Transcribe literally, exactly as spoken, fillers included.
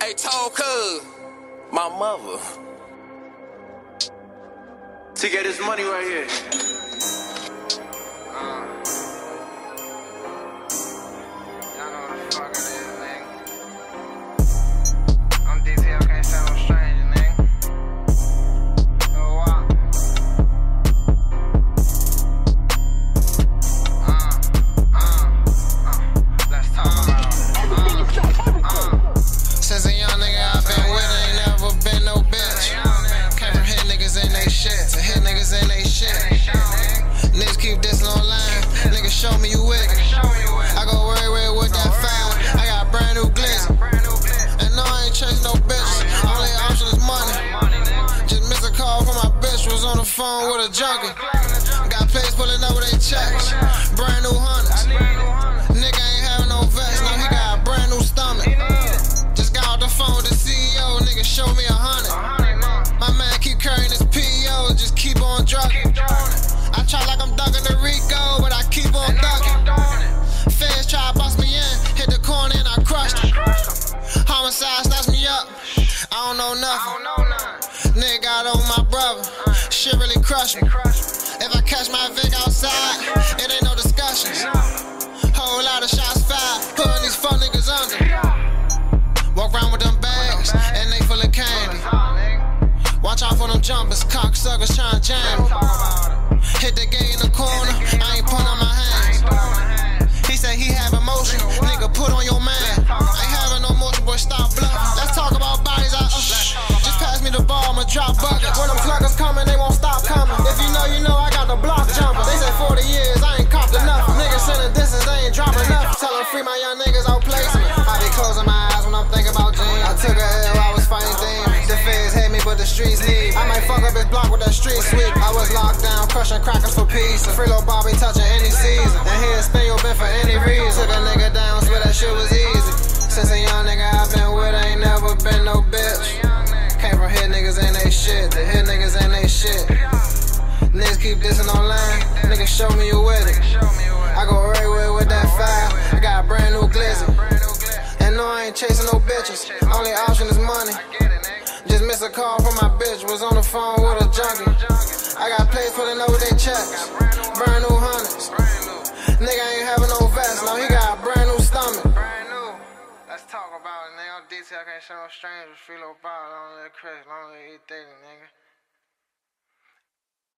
Hey, told cuz, my mother. To get this money right here. Uh, y'all know what the fuck it is, nigga. I'm D T F, can't say no stranger, nigga. Yo, Wop. Uh, uh, uh, let's talk about it. Uh, uh. Since a young nigga I've been with, ain't never been no bitch. Came from hit niggas in they shit, to hit niggas in they shit. Niggas keep dissing online, niggas show me you wick. I go worry with with that file, I got brand new glitz. And no, I ain't chasing no bitch, only option is money. Just missed a call from my bitch, was on the phone with a junkie. Got plays pulling up with they checks, brand new hundreds. Nigga ain't having no vest, now he got a brand new stomach. Just got off the phone with the C E O, nigga show me a hundred. My man keep carrying his P O, just keep on drugging. I try like I'm ducking the Rico, but I keep on ducking. Feds try to bust me in, hit the corner and I crushed him. Homicide snatched me up, I don't know nothing. Nigga got over my brother, shit really crushed me. If I catch my Vic outside, it ain't no discussions. Whole lot of shots fired, putting these fuck niggas under. Walk around with them bags, and they full of candy. Watch out for them jumpers, cocksuckers tryna jam me. Hit the gate in the corner, I ain't putting on my hands. He said he have emotion, nigga put on your man. Ain't having no motion, boy stop bluffing. Let's talk about bodies, I uh, just pass me the ball, I'ma drop buckets. When them cluckers coming, they won't stop coming. If you know, you know, I got the block jumper. They said forty years, I ain't copped enough. Niggas sending distance, they ain't dropping enough. Tell them free my young niggas outplace me. I be closing my eyes when I'm thinking about jeans. I took a L, I was fighting things. The feds hate me, but the streets need. I might fuck up his block with that street sweep. I was locked down, crushing crackers for peace. Free little Bobby touching any season. And he'll spin your bit for any reason. Took a nigga down, swear that shit was easy. Since a young nigga I've been with, ain't never been no bitch. Came from hit niggas in they shit, the hit niggas in they shit. Niggas keep dissing online, niggas show me you with it. I go everywhere with that file, I got a brand new glizzy. And no, I ain't chasing no bitches, only option is money. Just missed a call from my bitch, was on the phone with a junkie. I got plays pulling up with they checks, brand new hundreds. Nigga ain't having no vest, now he got a brand new stomach. Let's talk about it, nigga. I'm D T F, I can't show no strangers. Free little bottle, don't let Chris, don't let eat things, nigga.